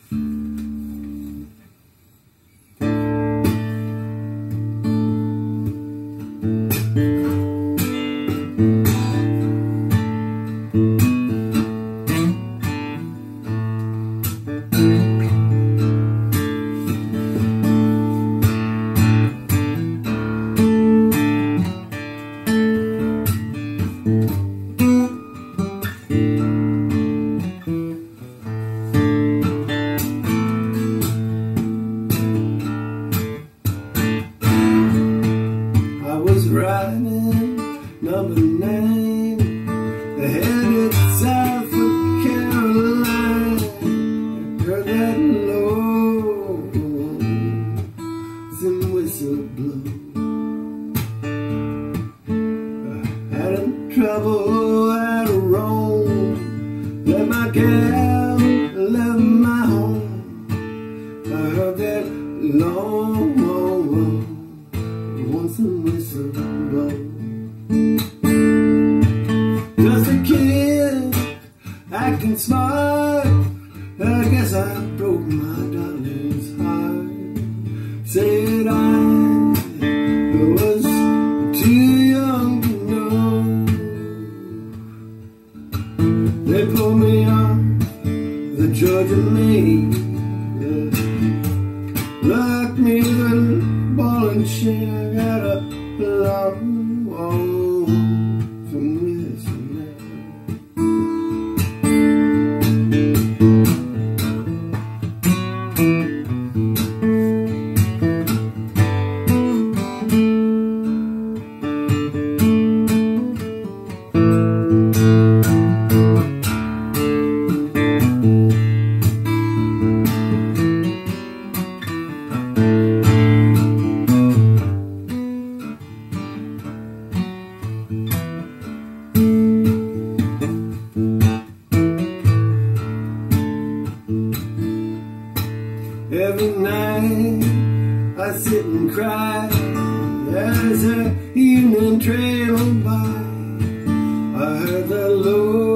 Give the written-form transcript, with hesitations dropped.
Riding number 9, headed south for Carolina. Heard that lonesome whistle blow. Had trouble at Rome, left my gal, left my home. I heard that lonesome whistle blow. Just a kid, acting smart. I guess I broke my darling's heart. Said I was too young to know. They pulled me off the Georgia main, locked me in the ball and chain. I got a lonesome whistle now. Every night I sit and cry as the evening trailed by. I heard the Lord